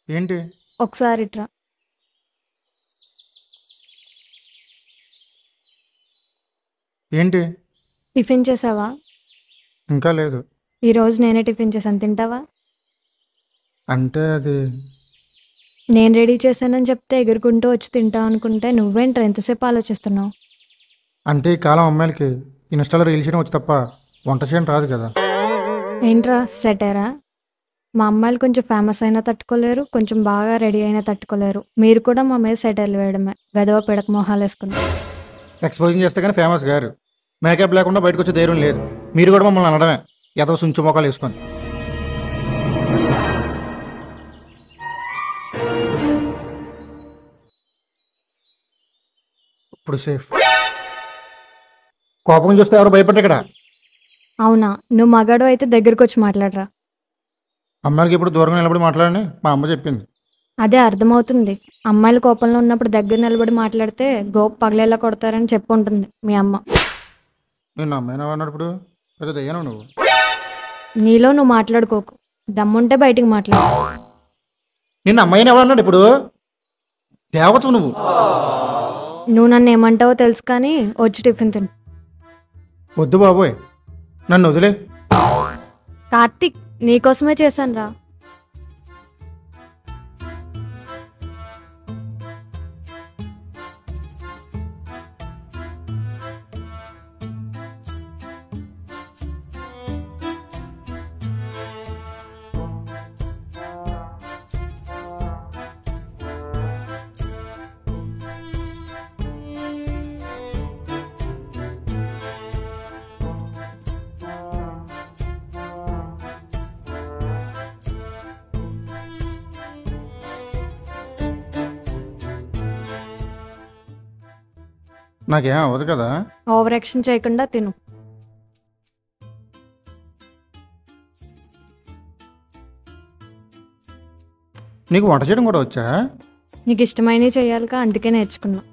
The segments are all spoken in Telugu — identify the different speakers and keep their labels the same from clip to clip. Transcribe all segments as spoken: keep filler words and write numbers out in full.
Speaker 1: ఏంటి?
Speaker 2: ఒకసారి ఇట్రా.
Speaker 1: ఏంటి?
Speaker 2: టిఫిన్ చేసావా?
Speaker 1: ఇంకా లేదు.
Speaker 2: ఈరోజు నేనే టిఫిన్ చేశాను, తింటావా?
Speaker 1: అంటే అది
Speaker 2: నేను రెడీ చేశానని చెప్తే ఎగురుకుంటూ వచ్చి తింటావు అనుకుంటే నువ్వేంట్రా ఎంతసేపు ఆలోచిస్తున్నావు?
Speaker 1: అంటే ఈ కాలం అమ్మాయిలకి ఇన్స్టాలో రీల్స్ చేయడం వచ్చి తప్ప వంట చేయడం రాదు కదా.
Speaker 2: ఏంట్రా సెటరా? మా అమ్మాయిలు కొంచెం ఫేమస్ అయినా తట్టుకోలేరు, కొంచెం బాగా రెడీ అయినా తట్టుకోలేరు. మీరు కూడా మా మీద సెటర్లు వేయడమే, వెదవ పిడక మొహాలు వేసుకుని.
Speaker 1: ఎక్స్పోజింగ్ చేస్తే కానీ ఫేమస్ గారు మేకప్ లేకుండా బయటకు వచ్చే ధైర్యం లేదు. మీరు కూడా మమ్మల్ని అనడమే ఎదో సుంచు మొక్కలు వేసుకొని. ఇప్పుడు సేఫ్. కోపం చూస్తే ఎవరు భయపడ్డా ఇక్కడ.
Speaker 2: అవునా? నువ్వు మగాడు అయితే దగ్గరకు వచ్చి మాట్లాడరా.
Speaker 1: అమ్మాయిలకి ఇప్పుడు దూరంగా నిలబడి మాట్లాడని మా అమ్మ చెప్పింది.
Speaker 2: అదే అర్థమవుతుంది. అమ్మాయిలు కోపంలో ఉన్నప్పుడు దగ్గర నిలబడి మాట్లాడితే గోపు పగలేలా కొడతారని చెప్పు ఉంటుంది మీ అమ్మ.
Speaker 1: నేను అమ్మాయినా అన్నాడు ఇప్పుడు పెద్ద దయ్యాను నువ్వు.
Speaker 2: నీలో నువ్వు మాట్లాడుకోకు, దమ్ముంటే బయటికి మాట్లాడు.
Speaker 1: నిన్న అమ్మాయిని ఎవరన్నాడు ఇప్పుడు? దేవత నువ్వు.
Speaker 2: నువ్వు నన్ను ఏమంటావో తెలుసు కానీ వచ్చి టిఫిన్ తిను.
Speaker 1: వద్దు బాబోయ్, నన్ను వదిలే.
Speaker 2: కార్తీక్, నీకోసమే చేశాను రా.
Speaker 1: నాకేం అవ్వదు కదా.
Speaker 2: ఓవర్ యాక్షన్ చేయకుండా తిను.
Speaker 1: నీకు వంట చేయడం కూడా వచ్చా?
Speaker 2: నీకు ఇష్టమైనవి చేయాలిగా, అందుకే నేర్చుకున్నా.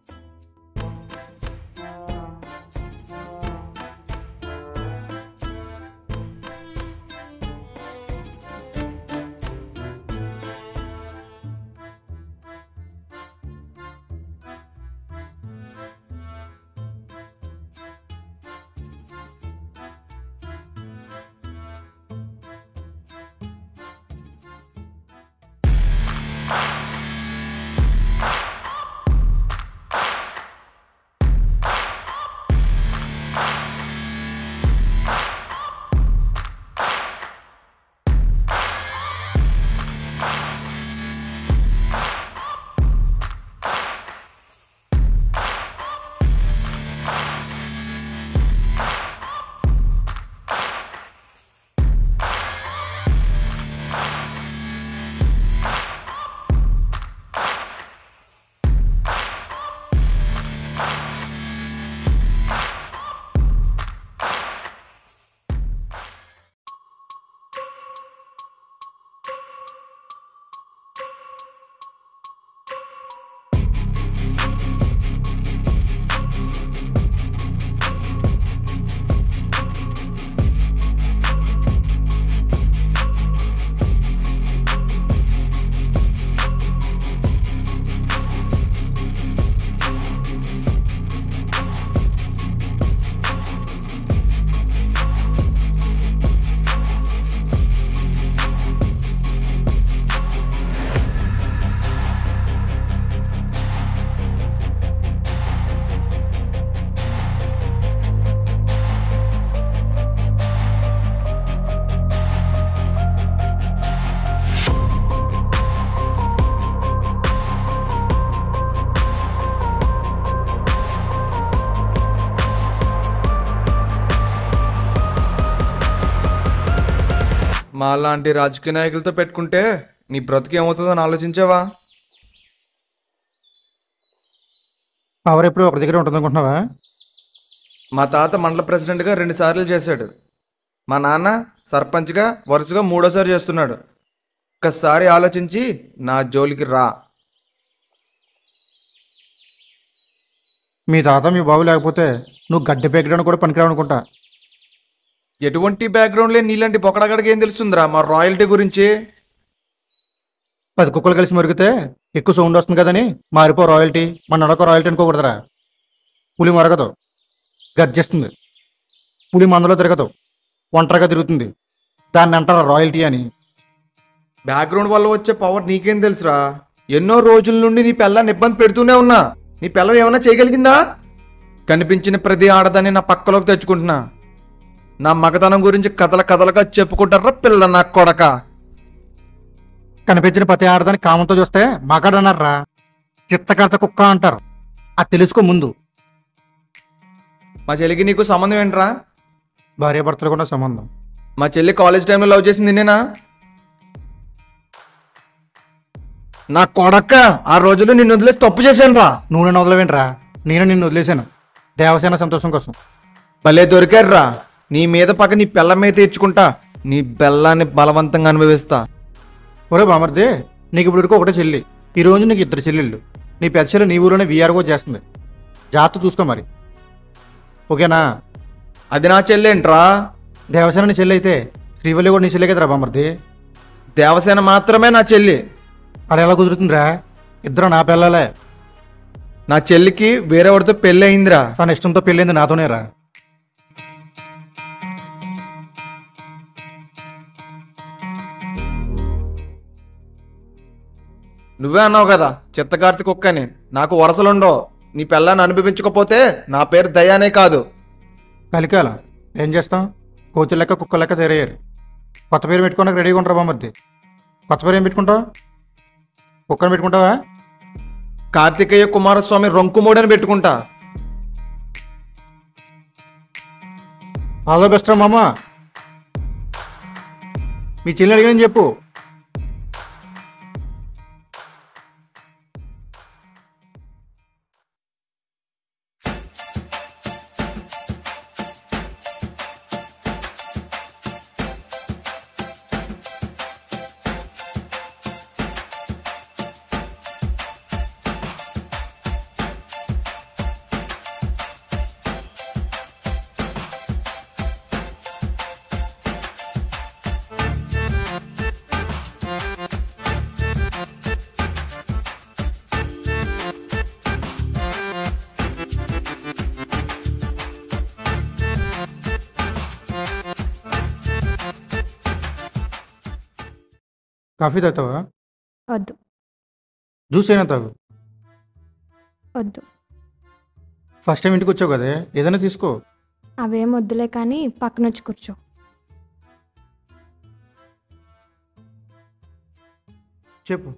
Speaker 3: మా లాంటి రాజకీయ నాయకులతో పెట్టుకుంటే నీ బ్రతుకు ఏమవుతుందో అని ఆలోచించావా?
Speaker 1: పవర్ ఎప్పుడు ఒకరి దగ్గర ఉంటుంది అనుకుంటున్నావా?
Speaker 3: మా తాత మండల ప్రెసిడెంట్గా రెండు సార్లు చేశాడు. మా నాన్న సర్పంచ్గా వరుసగా మూడోసారి చేస్తున్నాడు. ఒక్కసారి ఆలోచించి నా జోలికి రా.
Speaker 1: మీ తాత మీ బాబు లేకపోతే నువ్వు గడ్డి పెగ్గడానికి కూడా పనికిరావు అనుకుంటా.
Speaker 3: ఎటువంటి బ్యాక్గ్రౌండ్ లేని నీలాంటి బొక్కడగడికి ఏం తెలుస్తుందిరా మా రాయల్టీ గురించి?
Speaker 1: పది కుక్కలు కలిసి మరిగితే ఎక్కువ సౌండ్ వస్తుంది కదని మారిపో రాయల్టీ మన నడక రాయల్టీ అనుకోకూడదురా. పులి మరగదు, గర్జిస్తుంది. పులి మందలో తిరగదు, ఒంటరిగా తిరుగుతుంది. దాన్ని అంటారా రాయల్టీ అని.
Speaker 3: బ్యాక్గ్రౌండ్ వల్ల వచ్చే పవర్ నీకేం తెలుసురా? ఎన్నో రోజుల నుండి నీ పిల్లని ఇబ్బంది పెడుతూనే ఉన్నా. నీ పిల్లం ఏమైనా చేయగలిగిందా? కనిపించిన ప్రతి ఆడదాన్ని నా పక్కలోకి తెచ్చుకుంటున్నా. నా మగతనం గురించి కథల కథలుగా చెప్పుకుంటారా పిల్ల నా కొడక.
Speaker 1: కనిపించిన ప్రతి ఆడదాన్ని కామంతో చూస్తే మగాడన్నారా. చిత్తకర్త కుక్క అంటారు. అది తెలుసుకో ముందు.
Speaker 3: మా చెల్లికి నీకు సంబంధం ఏంట్రా?
Speaker 1: భార్యాభర్తలు కూడా సంబంధం.
Speaker 3: మా చెల్లి కాలేజ్ టైంలో లవ్ చేసింది నేనా? నా కొడక్క, ఆ రోజుల్లో నిన్ను వదిలేసి తప్పు చేశాను రా.
Speaker 1: నువ్వు నన్ను వదలవేంట్రా? నేను నిన్ను వదిలేశాను దేవసేన సంతోషం కోసం.
Speaker 3: భలే దొరికారురా. నీ మీద పక్క నీ పిల్ల మీద తీర్చుకుంటా. నీ బెల్లాన్ని బలవంతంగా అనుభవిస్తా.
Speaker 1: ఒరే బామర్ది, నీకు ఇప్పుడు వరకు ఒకటే చెల్లి. ఈ రోజు నీకు ఇద్దరు చెల్లెళ్ళు. నీ పెద్ద చెల్లి నీ ఊరిలోనే వీఆర్ఓ చేస్తుంది. జాగ్రత్త చూసుకో మరి, ఓకేనా?
Speaker 3: అది నా చెల్లేంట్రా?
Speaker 1: దేవసేన నీ చెల్లి అయితే శ్రీవల్లి కూడా నీ చెల్లె కదరా బామర్ది.
Speaker 3: దేవసేన మాత్రమే నా చెల్లి.
Speaker 1: అది ఎలా కుదురుతుందిరా? ఇద్దరు నా పిల్లలే.
Speaker 3: నా చెల్లికి వేరేవాడితో పెళ్ళి అయిందిరా.
Speaker 1: తన ఇష్టంతో పెళ్ళింది నాతోనేరా.
Speaker 3: నువ్వే అన్నావు కదా చిత్తకార్తి కుక్కని. నాకు వరసలుండో. నీ పిల్లని అనుభవించకపోతే నా పేరు దయానే కాదు.
Speaker 1: కలికాలం ఏం చేస్తాం? కోతులు లెక్క కుక్క లెక్క తెరయ్యారు. కొత్త పేరు పెట్టుకోడానికి రెడీగా ఉంటారా బామర్ది? కొత్త పేరు ఏం పెట్టుకుంటావు? కుక్కను పెట్టుకుంటావా?
Speaker 3: కార్తికేయ కుమారస్వామి రొంకుమూడని పెట్టుకుంటా.
Speaker 1: ఆల్ ద బెస్ట్ రా మామ. మీ చెల్లి అడిగానని చెప్పు. కాఫీ తాగుతావా?
Speaker 2: వద్దు.
Speaker 1: జ్యూస్ అయినా తాగు.
Speaker 2: వద్దు.
Speaker 1: ఫస్ట్ టైం ఇంటికి వచ్చావు కదే, ఏదైనా తీసుకో.
Speaker 2: అవేం వద్దులే కానీ పక్కన వచ్చి కూర్చో.
Speaker 1: చెప్పు.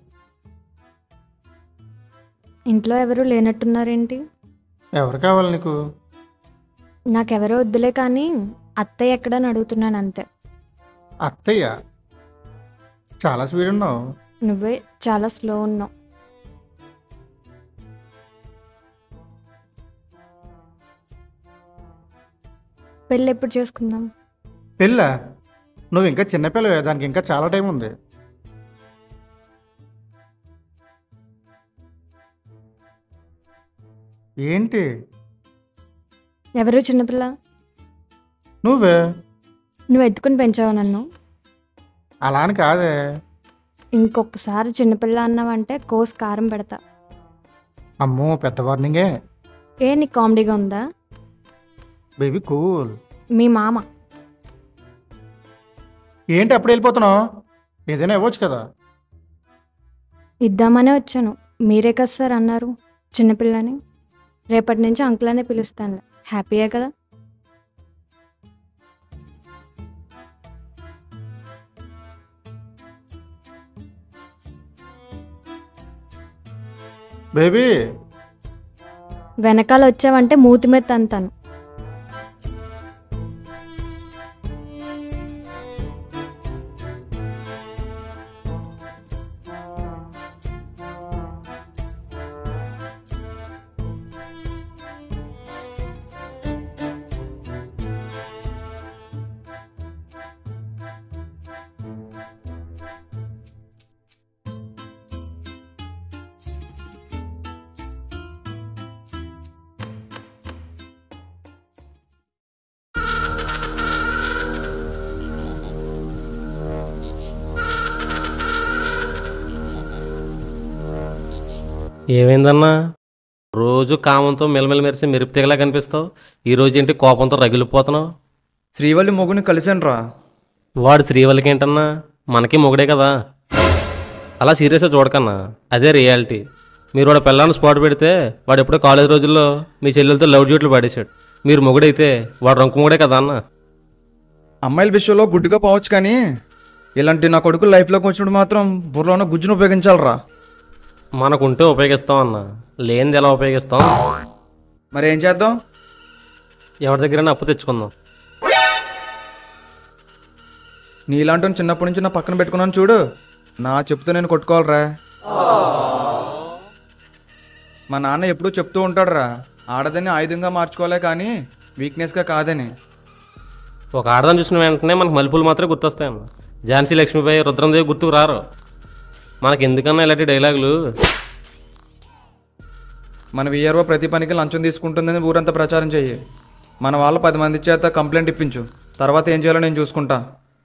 Speaker 2: ఇంట్లో ఎవరు లేనట్టున్నారేంటి?
Speaker 1: ఎవరు కావాలి నీకు?
Speaker 2: నాకెవరో వద్దులే కానీ అత్తయ్య ఎక్కడని అడుగుతున్నాను అంతే.
Speaker 1: అత్తయ్య? చాలా స్పీడ్ ఉన్నావు.
Speaker 2: నువ్వే చాలా స్లో ఉన్నావు. పెళ్ళి ఎప్పుడు చేసుకుందాం?
Speaker 1: పెళ్ళా? నువ్వు ఇంకా చిన్నపిల్లవే, దానికి ఇంకా చాలా టైం ఉంది. ఏంటి?
Speaker 2: ఎవరు చిన్నపిల్ల?
Speaker 1: నువ్వే.
Speaker 2: నువ్వు ఎత్తుకుని పెంచావు నన్ను.
Speaker 1: అలా అని కాదే.
Speaker 2: ఇంకొకసారి చిన్నపిల్ల అన్నావంటే కోసి కారం పెడతా.
Speaker 1: అమ్మో, పెద్ద వార్నింగే.
Speaker 2: ఏ నీకు కామెడీగా ఉందా?
Speaker 1: Baby cool.
Speaker 2: మీ మామ.
Speaker 1: ఏంటి అప్పుడు వెళ్ళిపోతున్నావు? ఏదైనా ఇవ్వచ్చు కదా.
Speaker 2: ఇద్దామనే వచ్చాను. మీరే కదా సార్ అన్నారు చిన్నపిల్లని. రేపటి నుంచి అంకుల్ అనే పిలుస్తాను. హ్యాపీయే కదా?
Speaker 1: బేబీ,
Speaker 2: వెనకాల వచ్చావంటే మూతి మీద తంతాను.
Speaker 4: ఏమైందన్నా? రోజు కామంతో మెలమెల మెరిసి మెరుపు తీగలా కనిపిస్తావు. ఈరోజు ఏంటి కోపంతో రగిలిపోతున్నావు?
Speaker 3: శ్రీవల్లి మొగుని కలిసాను రా.
Speaker 4: వాడు శ్రీవల్లికి ఏంటన్నా? మనకి మొగుడే కదా. అలా సీరియస్గా చూడకన్నా, అదే రియాలిటీ. మీరు వాడు పిల్లని స్పాట్ పెడితే వాడు ఎప్పుడో కాలేజ్ రోజుల్లో మీ చెల్లెలతో లవ్ డ్యూట్లు పడేశాడు. మీరు మొగుడైతే వాడు రంకు మొగుడే కదా అన్న.
Speaker 3: అమ్మాయిల విషయంలో గుడ్డుగా పోవచ్చు, కానీ ఇలాంటి నా కొడుకు లైఫ్లోకి వచ్చినప్పుడు మాత్రం బుర్రలో ఉన్న గుజ్జును ఉపయోగించాలరా.
Speaker 4: మనకుంటే ఉపయోగిస్తాం అన్న, లేనిది ఎలా ఉపయోగిస్తాం?
Speaker 3: మరి ఏం చేద్దాం?
Speaker 4: ఎవరి దగ్గరైనా అప్పు తెచ్చుకుందాం.
Speaker 3: నీలాంటి చిన్నప్పటి నుంచి నా పక్కన పెట్టుకున్నాను చూడు, నా చెప్తూ నేను కొట్టుకోవాలరా. మా నాన్న ఎప్పుడూ చెప్తూ ఉంటాడురా, ఆడదని ఆయుధంగా మార్చుకోలే కానీ వీక్నెస్గా కాదని.
Speaker 4: ఒక ఆడదాన్ని చూసిన వెంటనే మనకు మలుపులు మాత్రమే గుర్తొస్తాయన్న. ఝాన్సీ లక్ష్మీబాయి, రుద్రందేవి గుర్తుకు రారు. మనకి ఎందుకన్నా ఇలాంటి డైలాగులు?
Speaker 3: మన విఆర్ఓ ప్రతి పనికి లంచం తీసుకుంటుందని ఊరంతా ప్రచారం చెయ్యి. మన వాళ్ళ పది మంది చేత కంప్లైంట్ ఇప్పించు. తర్వాత ఏం చేయాలో నేను చూసుకుంటా.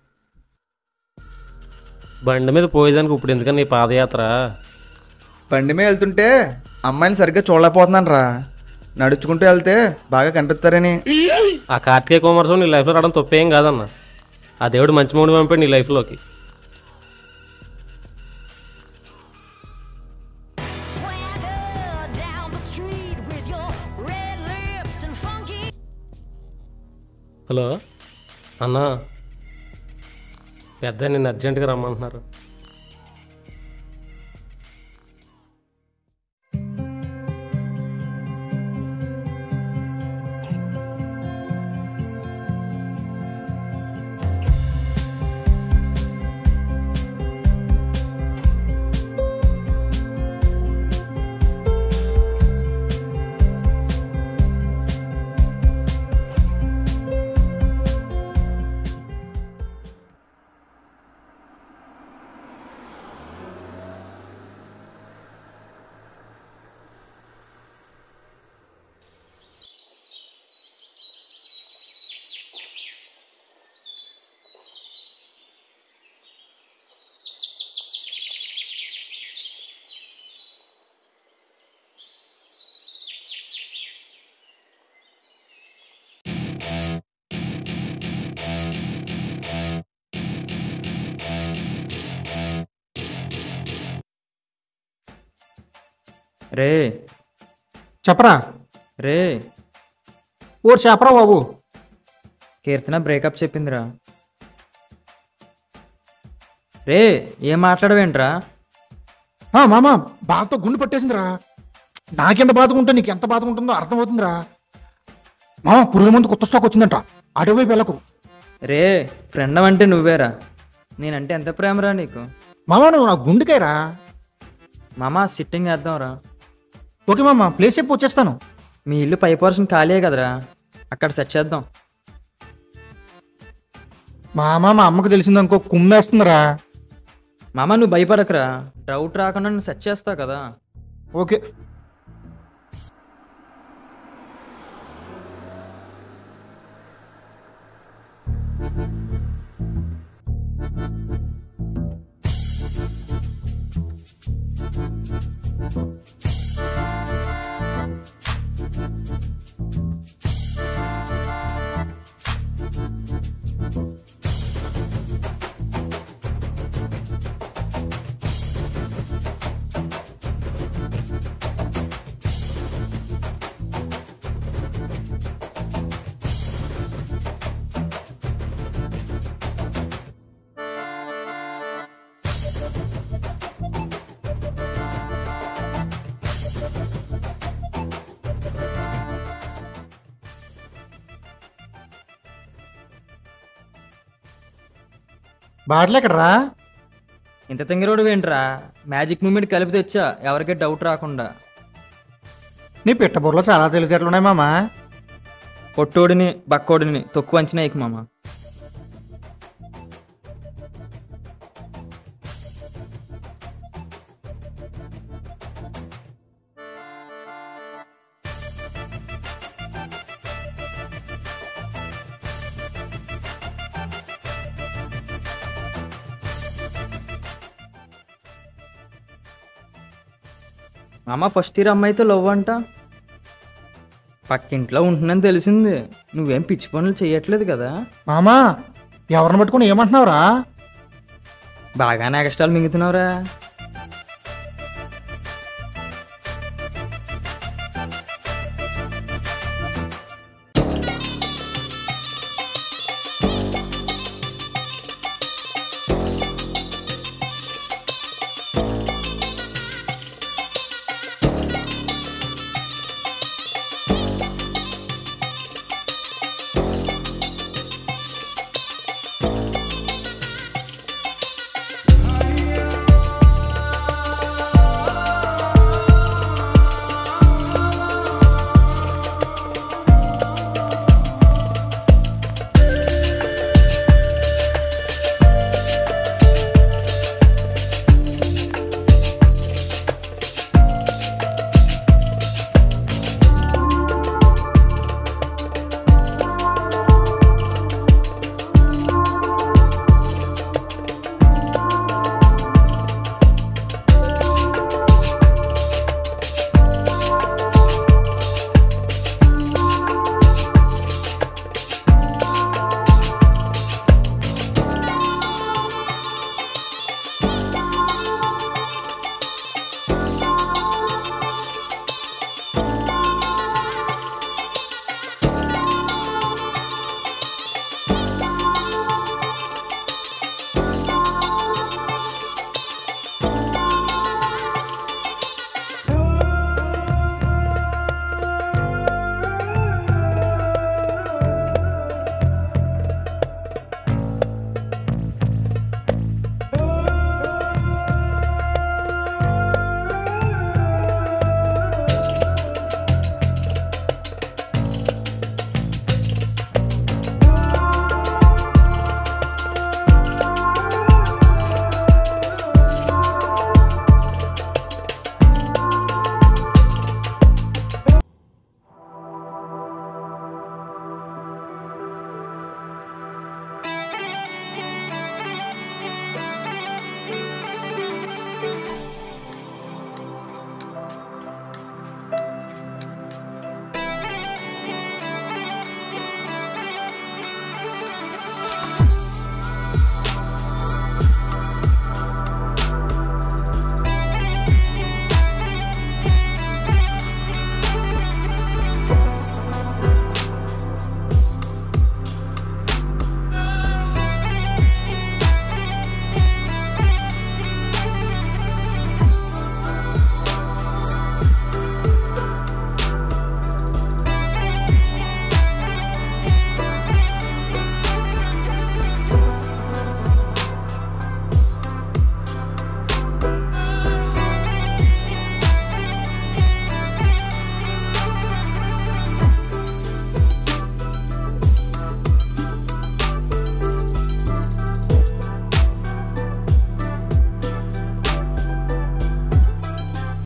Speaker 4: బండి మీద పోయేదానికి ఇప్పుడు ఎందుకని నీ పాదయాత్ర?
Speaker 3: బండి మీద వెళ్తుంటే అమ్మాయిని సరిగ్గా చూడలేకపోతున్నాను రా. నడుచుకుంటూ వెళ్తే బాగా కనిపిస్తారని.
Speaker 4: ఆ కార్తీక కుమారస్వామి నీ లైఫ్లో రావడం తప్పేం కాదన్న. ఆ దేవుడు మంచి మూడు పంపాడు నీ లైఫ్లోకి. హలో అన్నా, పెద్ద నిన్ను అర్జెంటుగా రమ్మంటున్నారు.
Speaker 3: రే
Speaker 1: చెప్పరా?
Speaker 3: రే
Speaker 1: ఓ చెప్పరా బాబు.
Speaker 3: కీర్తన బ్రేకప్ చెప్పిందిరా. రే ఏం మాట్లాడవేంట్రా?
Speaker 1: ఆ, మామ బాధతో గుండు పట్టేసిందిరా. నాకెంత బాధగా ఉంటే నీకు ఎంత బాధగా ఉంటుందో అర్థమవుతుందిరా. మామ పురుగుల ముందు కొత్త స్టాక్ వచ్చిందంట, అటువైపు వెళ్ళకు.
Speaker 3: రే ఫ్రెండ్ అంటే నువ్వేరా. నేనంటే ఎంత ప్రేమరా నీకు.
Speaker 1: మామ నువ్వు నా గుండెకాయరా.
Speaker 3: మామ సిట్టింగ్ వేద్దాంరా.
Speaker 1: ఓకే మామ, ప్లేస్ చెప్పి వచ్చేస్తాను.
Speaker 3: మీ ఇల్లు పై పోర్షన్ ఖాళీ కదరా, అక్కడ సెట్ చేద్దాం.
Speaker 1: మామ మా అమ్మకు తెలిసిందనుకో కుమ్మేస్తుందిరా.
Speaker 3: మామ నువ్వు భయపడకరా, డౌట్ రాకుండా నేను సెట్ చేస్తావు కదా.
Speaker 1: ఓకే. బాటిల్ ఎక్కడరా?
Speaker 3: ఇంత తింగరోడు ఏంట్రా, మ్యాజిక్ మూమెంట్ కలిపి తెచ్చా, ఎవరికీ డౌట్ రాకుండా.
Speaker 1: నీ పిట్టబుర్రలో చాలా తెలివితేటలు ఉన్నాయి మామ.
Speaker 3: పొట్టోడిని బక్కోడిని తక్కువ అంచనా ఎక్కి మామ.
Speaker 5: మామ ఫస్ట్ ఇయర్ అమ్మాయితో లవ్ అంట. పక్కింట్లో ఉంటుందని తెలిసింది. నువ్వేం పిచ్చి పనులు చేయట్లేదు కదా?
Speaker 1: మామా ఎవరిని పట్టుకుని ఏమంటున్నావురా?
Speaker 5: బాగానే ఎగస్ట్రాలు మింగుతున్నావురా.